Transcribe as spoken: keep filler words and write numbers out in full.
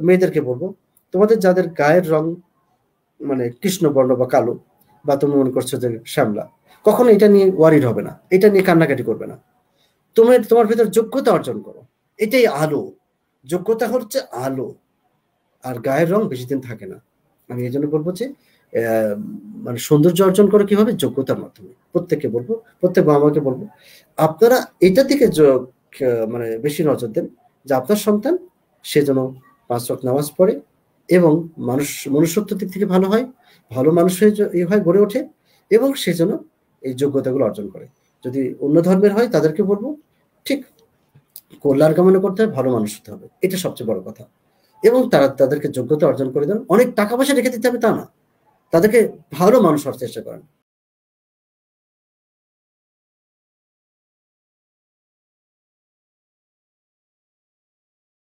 মেয়েদেরকে বলবো, তোমাদের যাদের গায়ের রং মানে কৃষ্ণবর্ণ বা কালো, বা তুমি মনে করছো যে শ্যামলা, কখনো এটা নিয়ে ওয়ারিড হবে না, এটা নিয়ে কান্নাকাটি করবে না। তুমি তোমার ভেতর যোগ্যতা অর্জন করো, এটাই আলো। যোগ্যতা হচ্ছে আলো, আর গায়ের রং বেশি দিন থাকে না। আমি এই জন্য বলবো যে আহ, মানে সৌন্দর্য অর্জন করো কিভাবে, যোগ্যতার মাধ্যমে। প্রত্যেককে বলবো, প্রত্যেক বাবা মাকে বলবো, আপনারা এটা দিকে জ- খ- মানে বেশি নজর দেন যে আপনার সন্তান সে যেন পাঁচ ওয়াক্ত নামাজ পড়ে এবং মানুষ মনুষ্যত্ব দিক থেকে ভালো হয়, ভালো মানুষ হয়ে জ- এ হয় গড়ে ওঠে, এবং সে যেন এই যোগ্যতাগুলো অর্জন করে। যদি অন্য ধর্মের হয় তাদেরকে বলবো ঠিক কল্যাণ কামনা করতে হবে, ভালো মানুষ হতে হবে, এটা সবচেয়ে বড় কথা। এবং তারা তাদেরকে যোগ্যতা অর্জন করে দেন, অনেক টাকা পয়সা রেখে দিতে হবে তা না, তাদেরকে ভালো মানুষ হওয়ার চেষ্টা করেন।